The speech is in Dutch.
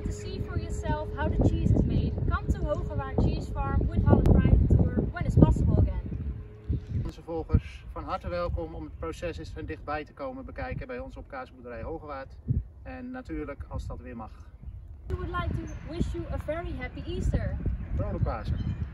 to see for yourself how the cheese is made, come to Hogewaard Cheese Farm with Holland Private Tour when it's possible again. Onze volgers van harte welkom om het proces eens van dichtbij te komen bekijken bij ons op kaasboerderij Hogewaard. En natuurlijk als dat weer mag. We would like to wish you a very happy Easter. Vrolijk Pasen!